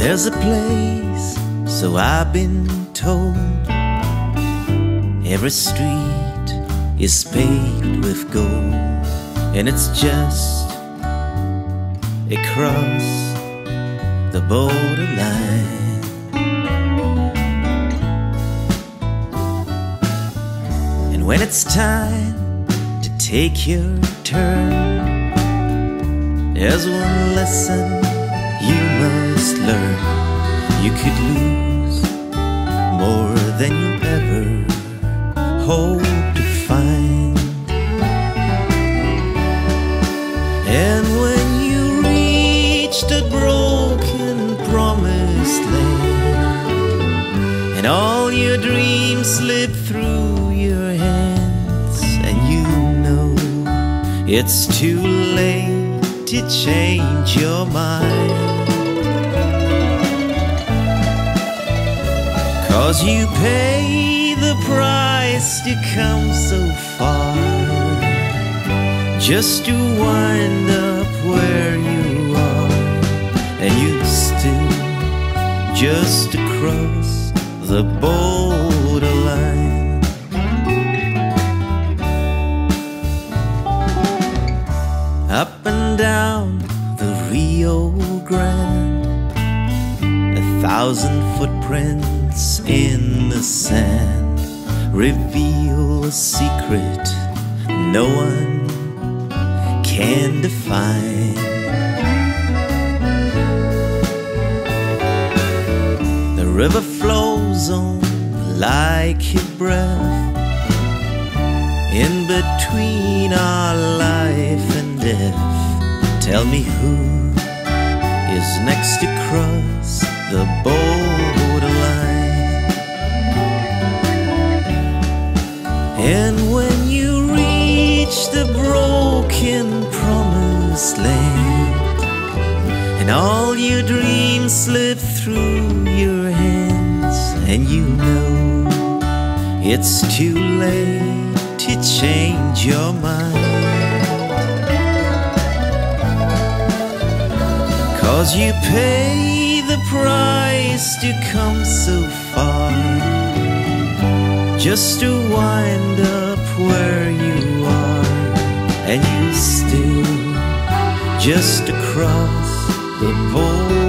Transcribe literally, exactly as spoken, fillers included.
There's a place, so I've been told, every street is paved with gold, and it's just across the borderline. And when it's time to take your turn, there's one lesson you must learn. You could lose more than you ever hope to find. And when you reach the broken promised land, and all your dreams slip through your hands, and you know it's too late to change your mind, 'cause you pay the price to come so far, just to wind up where you are, and you still just across the borderline. Up and down the Rio Grande, a thousand footprints in the sand reveal a secret no one can define. The river flows on like a breath, in between our life and death. Tell me who is next to cross the borderline. And when you reach the broken promised land, and all your dreams slip through your hands, and you know it's too late to change your mind, 'cause you pay the price to come so far, just to wind up where you are, and you still just across the border.